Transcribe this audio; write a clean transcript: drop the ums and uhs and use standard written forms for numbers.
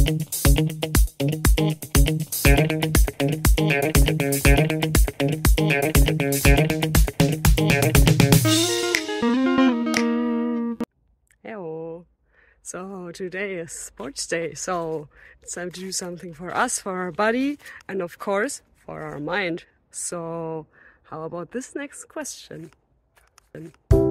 Hello. So today is sports day, so it's time to do something for us, for our body, and of course for our mind. So how about this next question?